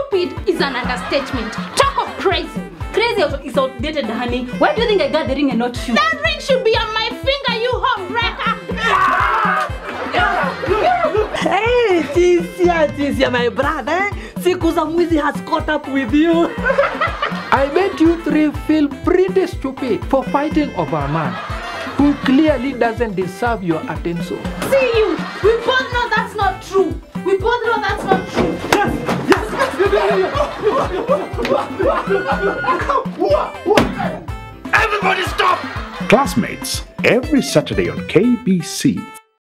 Stupid is an understatement. Talk of crazy. Crazy is outdated, honey. Why do you think I got the ring and not you? That ring should be on my finger, you homebreaker. Hey, Tisia, my brother. Siku za mwizi has caught up with you. I made you three feel pretty stupid for fighting over a man who clearly doesn't deserve your attention. See you. We both know that's not true. We both know that's not true. Everybody stop! Classmates, every Saturday on KBC.